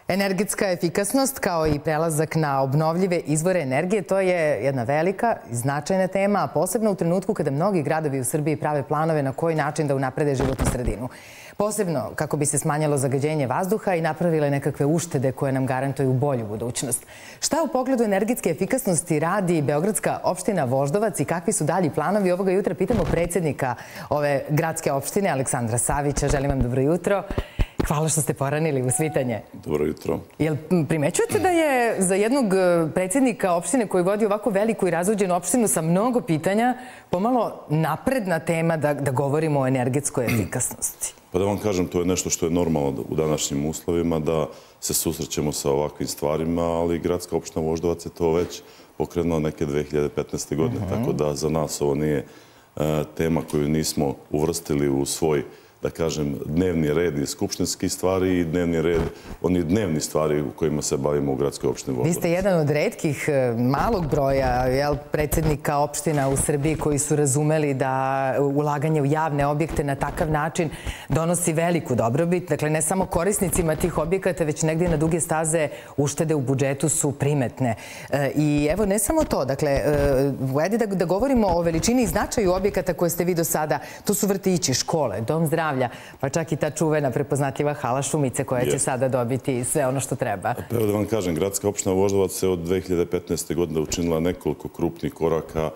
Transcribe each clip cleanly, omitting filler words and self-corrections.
Energetska efikasnost kao i prelazak na obnovljive izvore energije, to je jedna velika i značajna tema, a posebno u trenutku kada mnogi gradovi u Srbiji prave planove na koji način da unaprede životnu sredinu. Posebno kako bi se smanjilo zagađenje vazduha i napravile nekakve uštede koje nam garantuju bolju budućnost. Šta u pogledu energetske efikasnosti radi Beogradska opština Voždovac i kakvi su dalji planovi? Ovoga jutra pitamo predsjednika ove gradske opštine, Aleksandra Savića. Želim vam dobro jutro. Hvala što ste poranili u svitanje. Dobro jutro. Jel primećujete da je za jednog predsjednika opštine koji vodi ovako veliku i razuđenu opštinu sa mnogo pitanja pomalo napredna tema da govorimo o energetskoj efikasnosti? Pa da vam kažem, to je nešto što je normalno u današnjim uslovima, da se susrećemo sa ovakvim stvarima, ali gradska opština Voždovac je to već pokrenula neke 2015. godine, tako da za nas ovo nije tema koju nismo uvrstili u svoj, da kažem, dnevni red i skupštinski stvari i dnevni red, oni dnevni stvari u kojima se bavimo u gradskoj opštini Voždovac. Vi ste jedan od retkih malog broja predsjednika opština u Srbiji koji su razumeli da ulaganje u javne objekte na takav način donosi veliku dobrobit. Dakle, ne samo korisnicima tih objekata, već negdje na duge staze uštede u budžetu su primetne. I evo, ne samo to. Dakle, ajde da govorimo o veličini i značaju objekata koje ste vi do sada. To su vrtići, škole, dom zdravlja, pa čak i ta čuvena prepoznatljiva hala Šumice koja će sada dobiti sve ono što treba. Pa evo da vam kažem, gradska opština Voždovac se od 2015. godine učinila nekoliko krupnih koraka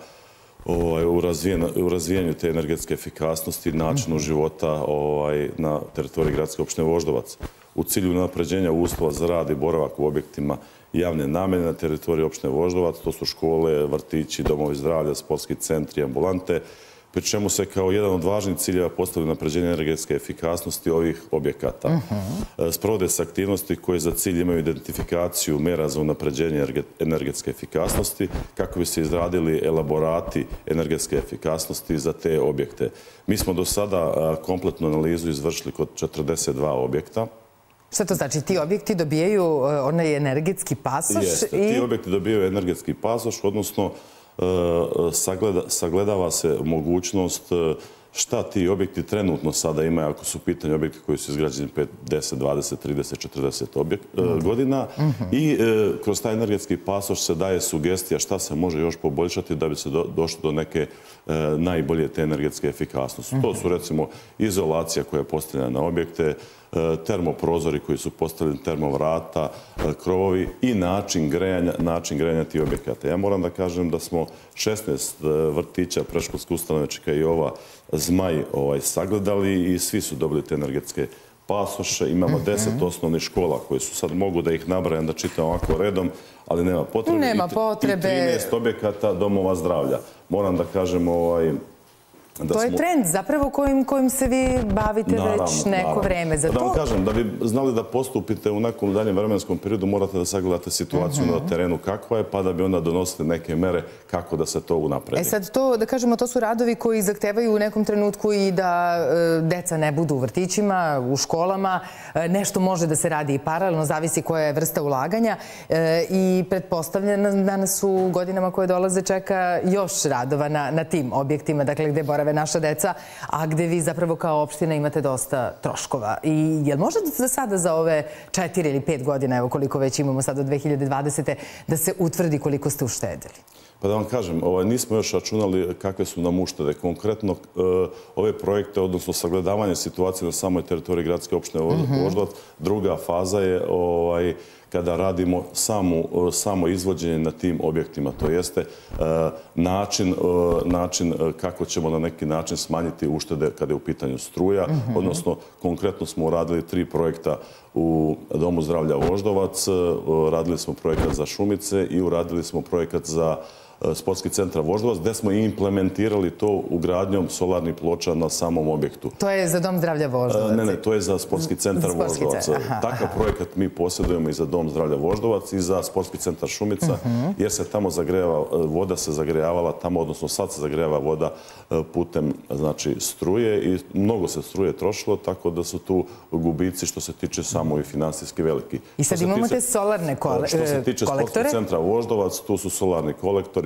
u razvijanju te energetske efikasnosti i načinu života na teritoriji gradske opštine Voždovac. U cilju napređenja uslova za rad i boravak u objektima javne namjene na teritoriji opštine Voždovac, to su škole, vrtići, domovi zdravlja, sportski centri, ambulante, pri čemu se kao jedan od važnih ciljeva postavlja napređenje energetske efikasnosti ovih objekata. Sprovode se aktivnosti koje za cilj imaju identifikaciju mera za unapređenje energetske efikasnosti kako bi se izradili elaborati energetske efikasnosti za te objekte. Mi smo do sada kompletnu analizu izvršili kod 42 objekta. Šta to znači? Ti objekti dobijaju onaj energetski pasoš? Jeste, ti objekti dobijaju energetski pasoš, odnosno sagledava se mogućnost šta ti objekti trenutno sada imaju ako su u pitanju objekti koji su izgrađeni 5, 10, 20, 30, 40 godina i kroz taj energetski pasoš se daje sugestija šta se može još poboljšati da bi se došlo do neke najbolje te energetske efikasnosti. To su recimo izolacija koja je postavljena na objekte, termoprozori koji su postavljeni, termovrata, krovovi i način grejanja tih objekata. Ja moram da kažem da smo 16 vrtića, predškolske ustanove, čeka i ova Zmaj sagledali i svi su dobili te energetske pasoše. Imamo 10 osnovnih škola koje su sad, mogu da ih nabrajam da čitam ovako redom, ali nema potrebe. Nema potrebe. I 13 objekata domova zdravlja. Moram da kažem to je trend zapravo kojim se vi bavite već neko vreme. Da vam kažem, da bi znali da postupite u nekom daljem vremenskom periodu, morate da sagledate situaciju na terenu kakva je, pa da bi onda donosili neke mere kako da se to unapredi. Sad to, da kažemo, to su radovi koji zahtevaju u nekom trenutku i da deca ne budu u vrtićima, u školama. Nešto može da se radi i paralelno, zavisi koja je vrsta ulaganja. I pretpostavljam da nas u godinama koje dolaze čeka još radova na tim objektima, dakle gde borave naša deca, a gde vi zapravo kao opština imate dosta troškova. I je li možda za sada za ove 4 ili 5 godina, evo koliko već imamo sad od 2020. da se utvrdi koliko ste uštedili? Pa da vam kažem, nismo još računali kakve su nam uštede. Konkretno ove projekte, odnosno sagledavanje situacije na samoj teritoriji gradske opštine Voždovac, druga faza je kada radimo samo izvođenje na tim objektima. To jeste način kako ćemo na neki način smanjiti uštede kada je u pitanju struja. Odnosno, konkretno smo uradili 3 projekta u Domu zdravlja Voždovac, radili smo projekat za Šumice i uradili smo projekat za sportski centar Voždovac, gde smo i implementirali to ugradnjom solarnih ploča na samom objektu. To je za Dom zdravlja Voždovac? Ne, to je za sportski centar Voždovac. Takav projekat mi posjedujemo i za Dom zdravlja Voždovac i za sportski centar Šumica, jer se tamo voda se zagrejavala tamo, odnosno sad se zagrejava voda putem struje i mnogo se struje trošilo, tako da su tu gubici što se tiče samo i finansijski veliki. I sad imamo te solarne kolektore? Što se tiče sportskog centra Voždovac, tu su solarni kolektori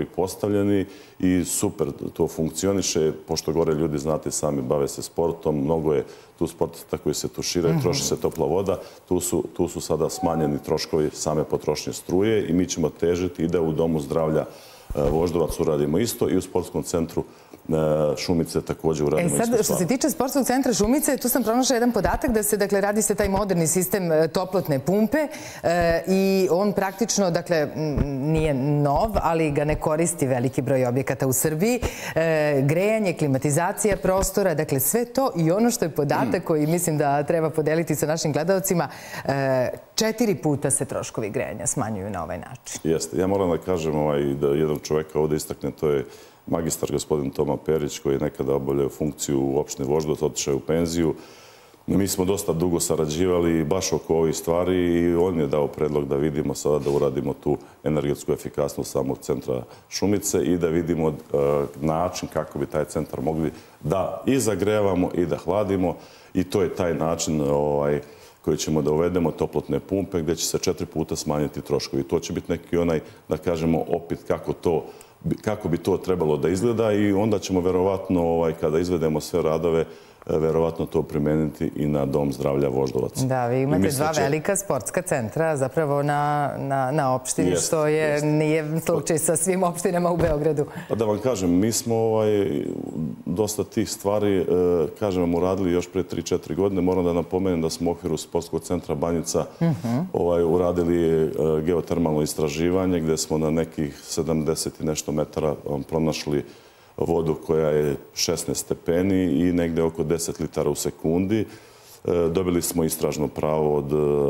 postavljeni i super to funkcioniše, pošto gore ljudi, znate sami, bave se sportom, mnogo je tu sportista koji se tuširaju, troši se topla voda, tu su sada smanjeni troškovi same potrošnje struje i mi ćemo težiti i da u Domu zdravlja Voždovac uradimo isto i u sportskom centru Šumice također uradimo isto stvar. Što se tiče sportskog centra Šumice, tu sam pronašla jedan podatak da se, dakle, radi se taj moderni sistem toplotne pumpe i on praktično, dakle, nije nov, ali ga ne koristi veliki broj objekata u Srbiji. Grejanje, klimatizacija prostora, dakle, sve to i ono što je podatak koji mislim da treba podeliti sa našim gledalcima, 4 puta se troškovi grejanja smanjuju na ovaj način. Jeste. Ja moram da kažem da jednog čoveka ovdje istakne, to je magistar gospodin Toma Perić, koji je nekada obavljao funkciju u opštini Voždovac, otišao je u penziju. Mi smo dosta dugo sarađivali baš oko ovih stvari i on je dao predlog da vidimo sada da uradimo tu energetsku efikasnost samog centra Šumice i da vidimo način kako bi taj centar mogli da i zagrevamo i da hladimo i to je taj način koji ćemo da uvedemo, toplotne pumpe, gdje će se 4 puta smanjiti troškovi. To će biti neki onaj, da kažemo, opet kako bi to trebalo da izgleda i onda ćemo verovatno, kada izvedemo sve radove, verovatno to primeniti i na Dom zdravlja Voždovac. Da, vi imate 2 velika sportska centra zapravo na opštini, što nije slučaj sa svim opštinama u Beogradu. Pa da vam kažem, mi smo dosta tih stvari, kažem vam, uradili još pre 3-4 godine. Moram da napomenem da smo u okviru sportskog centra Banjica uradili geotermalno istraživanje gdje smo na nekih 70 i nešto metara pronašli vodu koja je 16 stepeni i negde oko 10 litara u sekundi. Dobili smo istražno pravo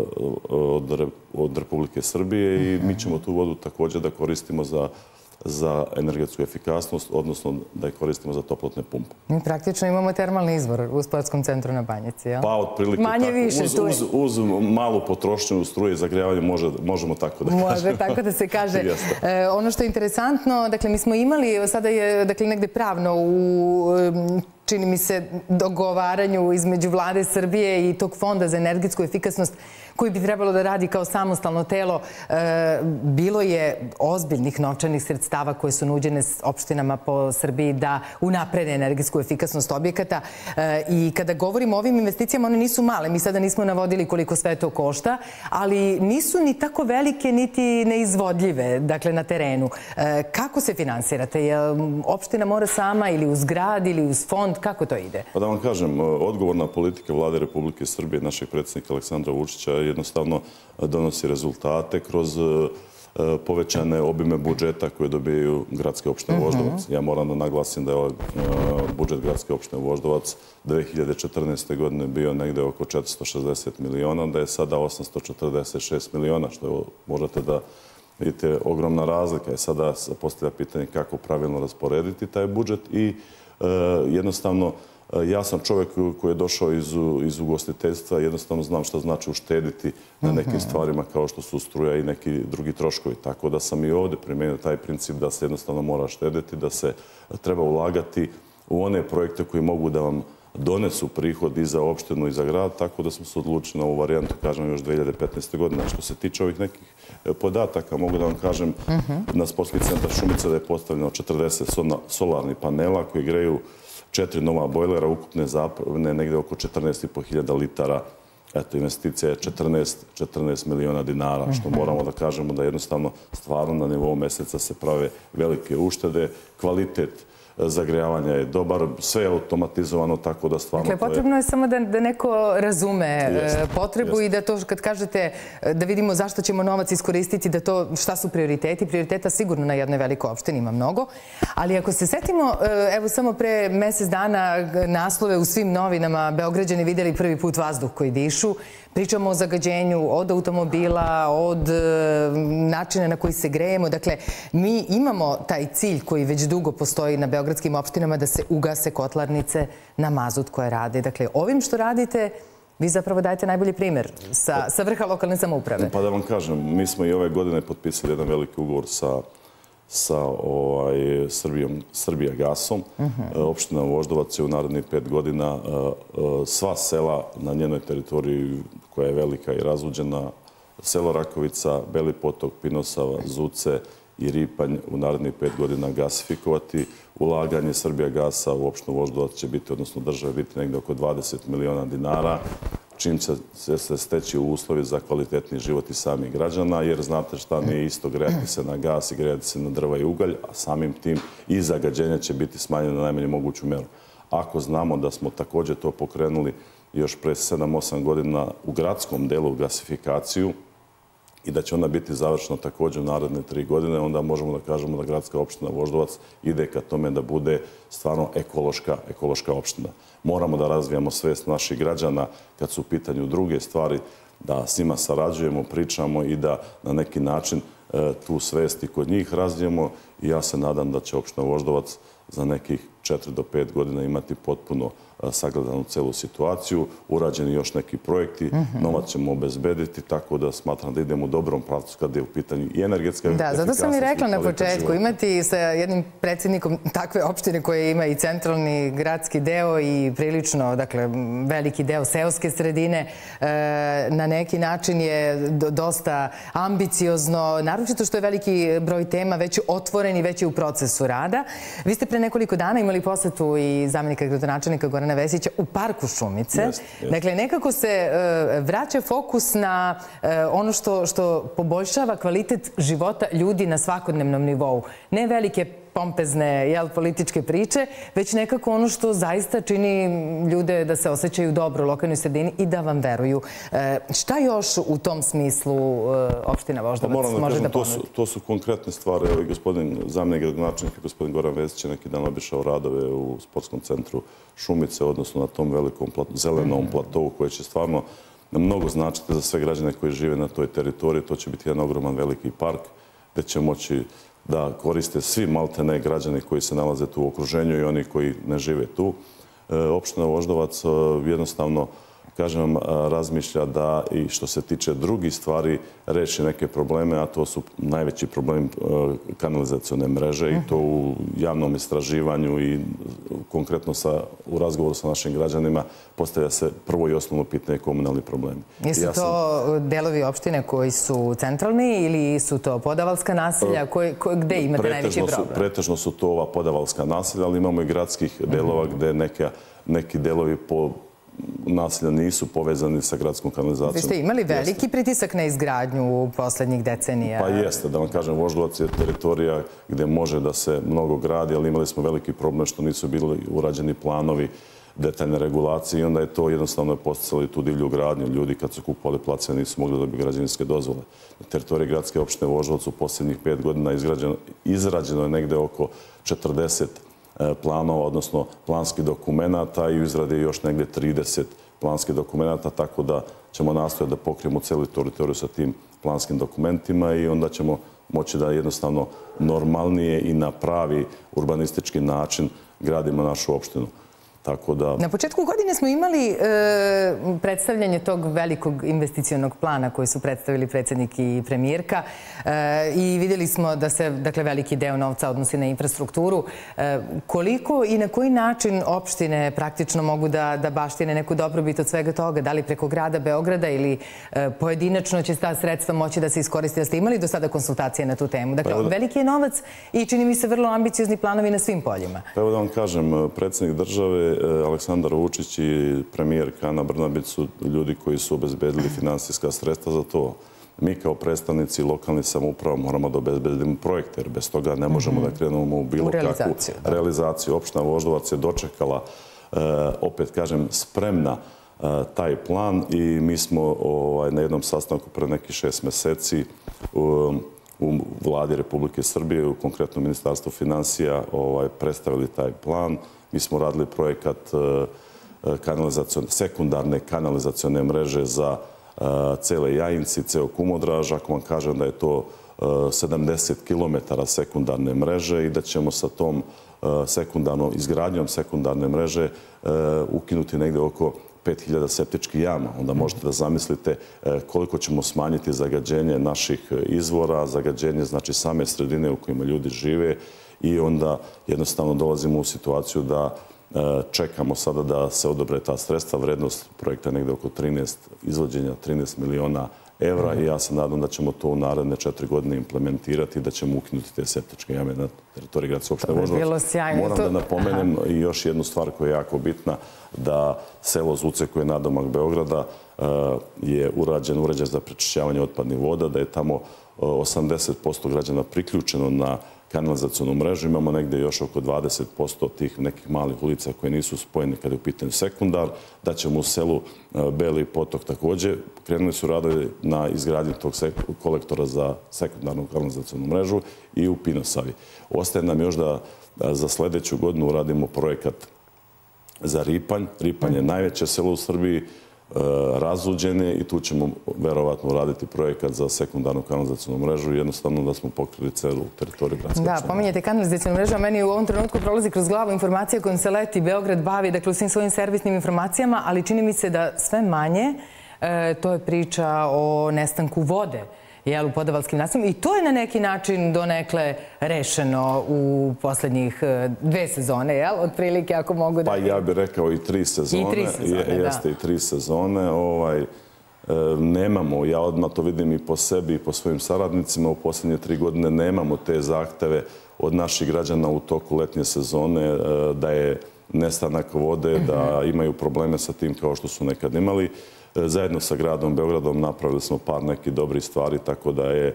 od Republike Srbije i mi ćemo tu vodu također da koristimo za energetsku efikasnost, odnosno da je koristimo za toplotne pumpe. Mi praktično imamo termalni izvor u sportskom centru na Banjici, jel? Pa, otprilike tako. Manje više. Uz malu potrošnju struje i zagrejavanje možemo tako da kažemo. Može tako da se kaže. Ono što je interesantno, dakle, mi smo imali, sada je, dakle, negde pravno u čini mi se, dogovaranju između Vlade Srbije i tog Fonda za energetsku efikasnost koji bi trebalo da radi kao samostalno telo. Bilo je ozbiljnih novčanih sredstava koje su nuđene opštinama po Srbiji da unaprede energetsku efikasnost objekata. I kada govorimo o ovim investicijama, one nisu male. Mi sada nismo navodili koliko sve to košta, ali nisu ni tako velike, niti neizvodljive, dakle, na terenu. Kako se finansirate? Opština mora sama ili uz grad ili uz fond? Kako to ide? Pa da vam kažem, odgovorna politika Vlade Republike Srbije, našeg predsjednika Aleksandra Vučića, jednostavno donosi rezultate kroz povećane obime budžeta koje dobijaju gradske opštine Voždovac. Ja moram da naglasim da je budžet gradske opštine Voždovac 2014. godine bio negde oko 460 miliona, da je sada 846 miliona, što možete da vidite ogromna razlika. Je sada postavlja pitanje kako pravilno rasporediti taj budžet i jednostavno ja sam čovjek koji je došao iz ugostiteljstva, jednostavno znam šta znači uštediti na nekim stvarima kao što su struja i neki drugi troškovi. Tako da sam i ovdje primenio taj princip da se jednostavno mora štediti, da se treba ulagati u one projekte koji mogu da vam donesu prihod i za opštinu i za grad, tako da smo se odlučili na ovu varijantu, kažem, još 2015. godine. Što se tiče ovih nekih podataka, mogu da vam kažem na sportski centar Šumica da je postavljeno 40 solarnih panela koji greju 4 nova bojlera, ukupne zapravne negde oko 14.500 litara. Eto, investicija je 14 miliona dinara, što moramo da kažemo da jednostavno stvarno na nivou meseca se prave velike uštede. Kvalitet zagrejavanja je dobar, sve je automatizovano, tako da stvarno... Dakle, potrebno je samo da neko razume potrebu i da to, kad kažete da vidimo zašto ćemo novac iskoristiti, da to šta su prioriteti. Prioriteta sigurno na jednoj velikoj opštini ima mnogo, ali ako se setimo, evo samo pre mesec dana naslove u svim novinama, Beograđani videli prvi put vazduh koji dišu, pričamo o zagađenju od automobila, od načina na koji se grejemo. Dakle, mi imamo taj cilj koji već dugo postoji na beogradskim opštinama da se ugase kotlarnice na mazut koje rade. Dakle, ovim što radite, vi zapravo dajete najbolji primjer sa vrha lokalne samouprave. Pa da vam kažem, mi smo i ove godine potpisali jedan veliki ugovor sa Srbijagasom. Opština Voždovac je u narednih 5 godina sva sela na njenoj teritoriji koja je velika i razvuđena, selo Rakovica, Beli potok, Pinosava, Zuce i Ripanj u narednih 5 godina gasifikovati. Ulaganje Srbijagasa u opštinu Voždovac će biti, odnosno države, biti negdje oko 20 miliona dinara, čim će se steći uslovi za kvalitetni život i samih građana, jer znate šta, nije isto grejati se na gas i grejati se na drva i ugalj, a samim tim i zagađenje će biti smanjeno na najmanju moguću meru. Ako znamo da smo također to pokrenuli još pre 7-8 godina u gradskom delu gasifikaciju i da će ona biti završena također u naredne 3 godine, onda možemo da kažemo da gradska opština Voždovac ide ka tome da bude stvarno ekološka opština. Moramo da razvijamo svest naših građana kad su u pitanju druge stvari, da s njima sarađujemo, pričamo i da na neki način tu svest i kod njih razvijemo i ja se nadam da će opština Voždovac za nekih 4 do 5 godina imati potpuno sagledanu celu situaciju, urađeni još neki projekti, novac ćemo obezbediti, tako da smatram da idemo u dobrom pravcu kada je u pitanju i energetska efikasnost. Da, zato sam i rekla na početku, imati sa jednim predsjednikom takve opštine koje ima i centralni gradski deo i prilično, dakle, veliki deo seoske sredine, na neki način je dosta ambiciozno, naročito što je veliki broj tema već otvoren i već je u procesu rada. Vi ste pre nekoliko dana imali posetu i zamjenika gradonačelnika Gorana Vesića u parku Šumice. Dakle, nekako se vraća fokus na ono što poboljšava kvalitet života ljudi na svakodnevnom nivou. Ne velike pompezne političke priče, već nekako ono što zaista čini ljude da se osjećaju dobro u lokalnoj sredini i da vam veruju. Šta još u tom smislu opština Voždovac može da ponudi? To su konkretne stvari. Evo i gospodin zamjenik gradonačelnika, gospodin Goran Vesić, je neki dan obišao radove u sportskom centru Šumice, odnosno na tom velikom zelenom platovu koje će stvarno mnogo značiti za sve građane koji žive na toj teritoriji. To će biti jedan ogroman veliki park gdje će moći da koriste svi maltene građani koji se nalaze tu u okruženju i oni koji ne žive tu. Opština Voždovac jednostavno, kažem vam, razmišlja da i što se tiče drugih stvari reši neke probleme, a to su najveći problem kanalizacione mreže i to u javnom istraživanju i konkretno u razgovoru sa našim građanima postavlja se prvo i osnovno pitanje komunalni problemi. Jesu to delovi opštine koji su centralni ili su to podavalska naselja? Gde imate najveći problem? Pretežno su to ova podavalska naselja, ali imamo i gradskih delova gde neki delovi po naselja nisu povezani sa gradskom kanalizacijom. Vi ste imali veliki pritisak na izgradnju u poslednjih decenija. Pa jeste, da vam kažem, Voždovac je teritorija gde može da se mnogo gradi, ali imali smo veliki problem što nisu bili urađeni planovi detaljne regulacije i onda je to jednostavno posticalo tu divlju gradnju. Ljudi kad su kupovali placeve nisu mogli dobiti građevinske dozvole. Na teritoriji gradske opštine Voždovac u posljednjih 5 godina izrađeno je negde oko 40 planova, odnosno planskih dokumenata i u izradi je još negdje 30 planskih dokumenata, tako da ćemo nastojati da pokrijemo celu teritoriju sa tim planskim dokumentima i onda ćemo moći da jednostavno normalnije i na pravi urbanistički način gradimo našu opštinu. Na početku godine smo imali predstavljanje tog velikog investicionog plana koji su predstavili predsjednik i premijerka i vidjeli smo da se veliki deo novca odnosi na infrastrukturu. Koliko i na koji način opštine praktično mogu da baštine neku dobrobit od svega toga? Da li preko grada Beograda ili pojedinačno će ta sredstva moći da se iskoriste? Da ste imali do sada konsultacije na tu temu? Dakle, veliki je novac i čini mi se vrlo ambiciozni planovi na svim poljima. Evo da vam kažem, predsjednik države Aleksandar Vučić i premijerka Ana Brnabić su ljudi koji su obezbedili finansijska sredstva za to. Mi kao predstavnici lokalnih samouprava moramo da obezbedimo projekte, jer bez toga ne možemo da krenemo u bilo kakvu realizaciju. Opština Voždovac je dočekala, opet kažem, spremna taj plan i mi smo na jednom sastanku pre nekih 6 meseci u vladi Republike Srbije, u konkretnom ministarstvu financija, predstavili taj plan. Mi smo radili projekat sekundarne kanalizacione mreže za cele Jajinci, ceo Kumodraž. Ako vam kažem da je to 70 km sekundarne mreže i da ćemo sa tom izgradnjom sekundarne mreže ukinuti negde oko 5000 septičkih jama. Onda možete da zamislite koliko ćemo smanjiti zagađenje naših izvora, zagađenje znači same sredine u kojima ljudi žive i onda jednostavno dolazimo u situaciju da čekamo sada da se odobre ta sredstva. Vrednost projekta je negde oko izvođenja 13 miliona evra i ja se nadam da ćemo to u naredne 4 godine implementirati i da ćemo ukinuti te septičke jame na teritoriji gradske opštine Voždovac. Moram da napomenem i još jednu stvar koja je jako bitna, da selo Zuce koje je nadomak Beograda je urađen uređaj za prečišćavanje otpadnih voda, da je tamo 80% građana priključeno na kanalizacionu mrežu. Imamo negdje još oko 20% tih nekih malih ulica koje nisu spojene kada je u pitanju sekundar. Da ćemo u selu Beli potok također. Krenuli su radovi na izgradnji tog kolektora za sekundarnu kanalizacionu mrežu i u Pinosavi. Ostaje nam još da za sljedeću godinu uradimo projekat za Ripanj. Ripanj je najveće selo u Srbiji, razuđene i tu ćemo verovatno uraditi projekat za sekundarnu kanalizacionu mrežu i jednostavno da smo pokrili celu teritoriju gradske opštine. Da, pominjete kanalizacionu mrežu, a meni u ovom trenutku prolazi kroz glavu informacija kojom se Leti Beograd bavi, dakle u svim svojim servisnim informacijama, ali čini mi se da sve manje to je priča o nestanku vode u podavalskim nastavima i to je na neki način donekle rešeno u poslednjih 2 sezone, otprilike ako mogu da... Pa ja bih rekao i 3 sezone. I 3 sezone, da. Jeste i 3 sezone. Nemamo, ja odmah to vidim i po sebi i po svojim saradnicima, u posljednje 3 godine nemamo te zahteve od naših građana u toku letnje sezone da je nestanak vode, da imaju probleme sa tim kao što su nekad imali. Zajedno sa gradom Beogradom napravili smo par nekih dobrih stvari, tako da je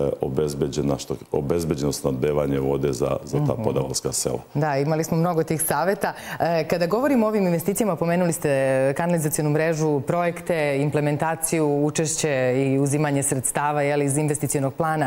obezbeđeno snabdevanje vode za ta podavalska sela. Da, imali smo mnogo tih saveta. Kada govorimo o ovim investicijama, pomenuli ste kanalizacionu mrežu, projekte, implementaciju, učešće i uzimanje sredstava iz investicionog plana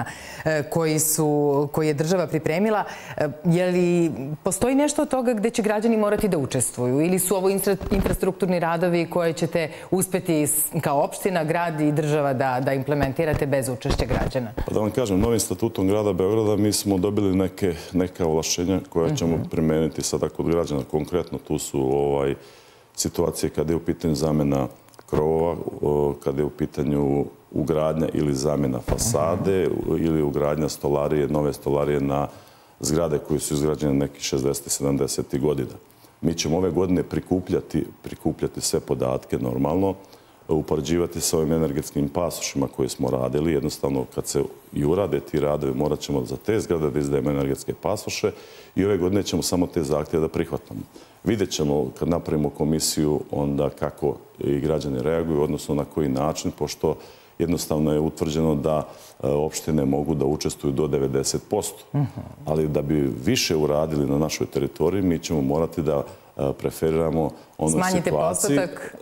koji je država pripremila. Je li postoji nešto od toga gde će građani morati da učestvuju? Ili su ovo infrastrukturni radovi koje ćete uspeti kao opština, grad i država da implementirate bez učešća građana? Da vam kažem, novim statutom grada Beograda mi smo dobili neka ovlašćenja koja ćemo primeniti sada kod građana. Konkretno tu su situacije kada je u pitanju zamjena krovova, kada je u pitanju ugradnja ili zamjena fasade ili ugradnja stolarije, nove stolarije na zgrade koje su izgrađene nekih 60. 70. godina. Mi ćemo ove godine prikupljati sve podatke normalno, upoređivati sa ovim energetskim pasošima koje smo radili. Jednostavno, kad se i urade ti radovi, morat ćemo za te zgrade da izdajemo energetske pasoše i ove godine ćemo samo te zahtjeve da prihvatamo. Vidjet ćemo kad napravimo komisiju onda kako i građani reaguju, odnosno na koji način, pošto jednostavno je utvrđeno da opštine mogu da učestvuju do 90%. Ali da bi više uradili na našoj teritoriji, mi ćemo morati da preferiramo onu situaciju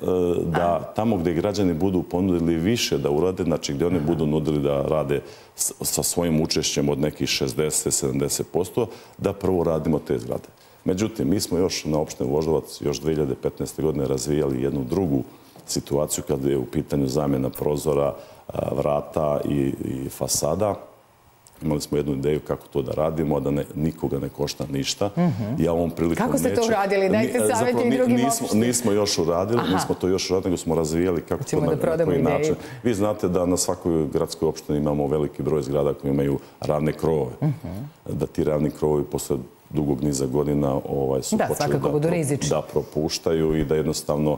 da tamo gdje građani budu ponudili više da urade, znači gdje oni budu nudili da rade sa svojim učešćem od nekih 60-70%, da prvo radimo te zgrade. Međutim, mi smo još na opštini Voždovac još 2015. godine razvijali jednu drugu situaciju kada je u pitanju zamjena prozora, vrata i fasada. Imali smo jednu ideju kako to da radimo, a da nikoga ne košta ništa. Kako ste to uradili? Dajte savjeti i drugim opštinama. Nismo još uradili, nego smo razvijali kako to na koji način. Vi znate da na svakoj gradskoj opštini imamo veliki broj zgrada koji imaju ravne krovove. Da ti ravni krovovi posle dugog niza godina su počeli da propuštaju i da jednostavno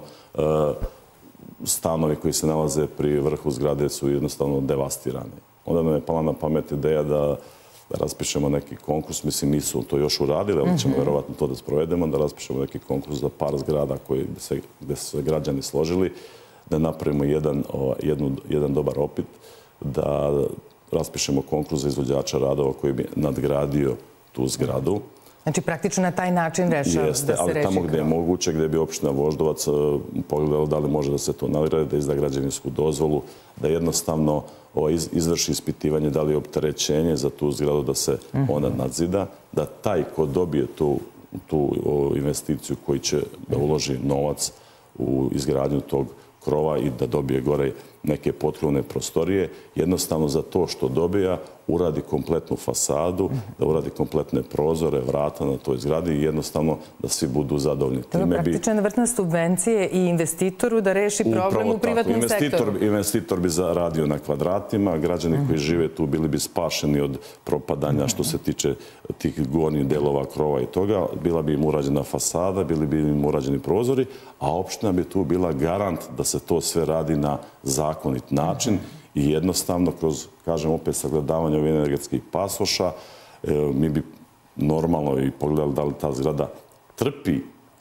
stanovi koji se nalaze pri vrhu zgrade su jednostavno devastirani. Onda nam je pala na pamet ideja da raspišemo neki konkurs. Mislim, nisu to još uradili, ali ćemo verovatno to da sprovedemo, da raspišemo neki konkurs za par zgrada gde su se građani složili, da napravimo jedan dobar opit, da raspišemo konkurs za izvođača radova koji bi nadgradio tu zgradu. Znači, praktično na taj način rešava da se reši. Jeste, ali tamo gde je moguće, gde bi opština Voždovac pogledala da li može da se to nagradi, da izda građevinsku dozvolu, da jednostavno izvrši ispitivanje da li je opterećenje za tu zgradu da se ona nadzida, da taj ko dobije tu investiciju koji će da uloži novac u izgradnju tog krova i da dobije gore neke potkrovne prostorije, jednostavno za to što dobija uradi kompletnu fasadu, da uradi kompletne prozore, vrata na toj zgradi i jednostavno da svi budu zadovoljni. To je praktična vrtna subvencije i investitoru da reši problem u privatnom sektoru. Investitor bi zaradio na kvadratima, građani koji žive tu bili bi spašeni od propadanja što se tiče tih gornjih delova krova i toga. Bila bi im urađena fasada, bili bi im urađeni prozori, a opština bi tu bila garant da se to sve radi na zakonit način i jednostavno kroz, kažem opet, sagledavanje ovih energetskih pasoša, mi bi normalno i pogledali da li ta zgrada trpi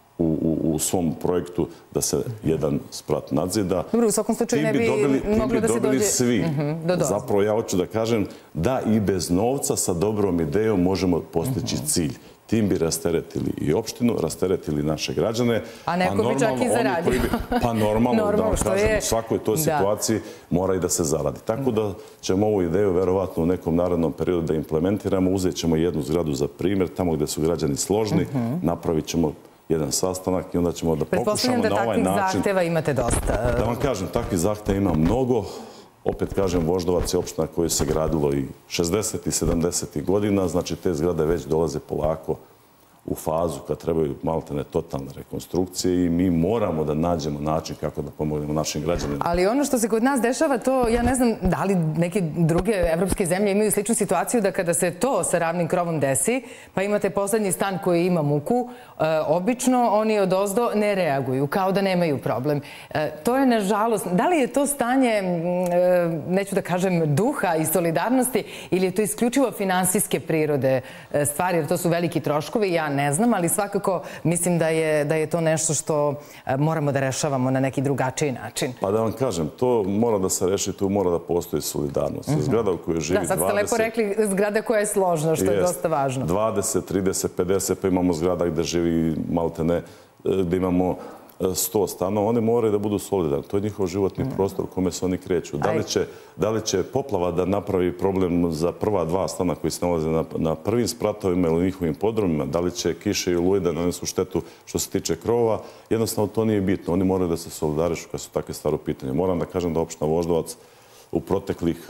u svom projektu da se jedan sprat nadzida. Dobro, u svakom slučaju ne bi moglo da se dođe... dobili svi. Zapravo ja hoću da kažem da i bez novca sa dobrom idejom možemo postići cilj. Tim bi rasteretili i opštinu, rasteretili naše građane. A neko bi čak i zaradio. Pa normalno, da vam kažem, u svakoj toj situaciji mora i da se zaradi. Tako da ćemo ovu ideju verovatno u nekom narednom periodu da implementiramo. Uzet ćemo jednu zgradu za primjer, tamo gdje su građani složni, napravit ćemo jedan sastanak i onda ćemo da pokušamo na ovaj način... Pretpostavljam da takvih zahteva imate dosta. Da vam kažem, takvih zahteva ima mnogo. Opet kažem, Voždovac je opština koja se gradilo i 60. i 70. godina, znači te zgrade već dolaze polako u fazu kad trebaju maltene totalne rekonstrukcije i mi moramo da nađemo način kako da pomognemo našim građanima. Ali ono što se kod nas dešava, to ja ne znam da li neke druge evropske zemlje imaju sličnu situaciju da kada se to sa ravnim krovom desi, pa imate poslednji stan koji ima muku, obično oni odozdo ne reaguju, kao da nemaju problem. To je nažalost, da li je to stanje, neću da kažem, duha i solidarnosti ili je to isključivo finansijske prirode stvari, jer to su veliki troškovi, ja ne znam, ali svakako mislim da je to nešto što moramo da rešavamo na neki drugačiji način. Pa da vam kažem, to mora da se reši, tu mora da postoji solidarnost. Zgrada u kojoj živi 20... Da, sad ste lepo rekli zgrada koja je složna, što je dosta važno. 20, 30, 50, pa imamo zgrada gde živi maltene, gde imamo 100 stanova, one moraju da budu solidarni. To je njihov životni prostor u kome se oni kreću. Da li će poplava da napravi problem za prva 2 stana koji se nalaze na prvim spratovima ili njihovim podrumima? Da li će kiše i oluje da nanesu štetu što se tiče krovova? Jednostavno to nije bitno. Oni moraju da se solidarišu kad su takve stvari u pitanju. Moram da kažem da opština Voždovac u proteklih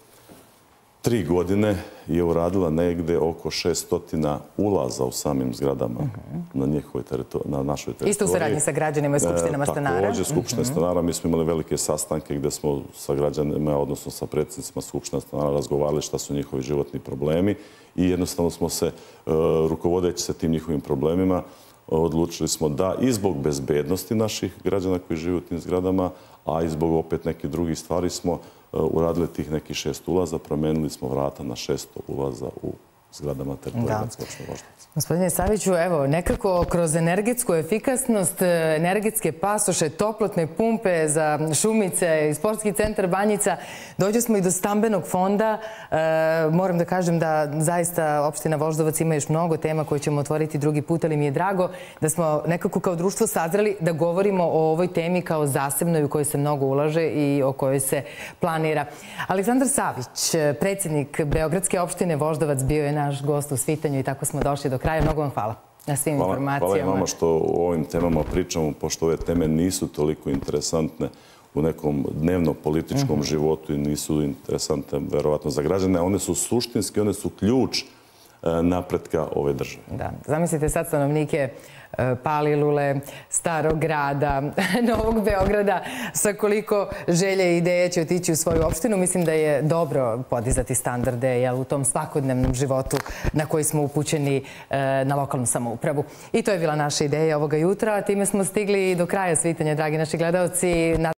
3 godine je uradila negde oko 600 ulaza u samim zgradama na našoj teritoriji. Isto u saradnji sa građanima i skupštinama stanara? Također, skupštine stanara. Mi smo imali velike sastanke gde smo sa građanima, odnosno sa predsjednicima skupština stanara razgovarali šta su njihovi životni problemi i jednostavno smo se, rukovodeći se tim njihovim problemima, odlučili smo da i zbog bezbednosti naših građana koji žive u tim zgradama, a i zbog opet nekih drugih stvari smo uradili tih nekih 6 ulaza, promenili smo vrata na 600 ulaza u zgradama teritorije Gradske opštine Voždovac. Gospodine Saviću, evo, nekako kroz energetsku efikasnost, energetske pasoše, toplotne pumpe za Šumice i sportski centar Banjica, dođe smo i do stambenog fonda. Moram da kažem da zaista opština Voždovac ima još mnogo tema koje ćemo otvoriti drugi put, ali mi je drago da smo nekako kao društvo sazreli da govorimo o ovoj temi kao zasebnoj u kojoj se mnogo ulaže i o kojoj se planira. Aleksandar Savić, predsjednik Beogradske opštine Voždovac, bio je naš gost u Svitanju i tako smo došli do kraja. Mnogo vam hvala na svim informacijama. Hvala i vama što o ovim temama pričamo, pošto ove teme nisu toliko interesantne u nekom dnevno-političkom životu i nisu interesantne, verovatno, za građane. One su suštinski, one su ključ napretka ove države. Da, zamislite sad stanovnike Palilule, Starog grada, Novog Beograda, sa koliko želje i ideje će otići u svoju opštinu. Mislim da je dobro podizati standarde u tom svakodnevnom životu na koji smo upućeni na lokalnu samoupravu. I to je bila naša ideja ovoga jutra. Time smo stigli do kraja Svitanja, dragi naši gledalci.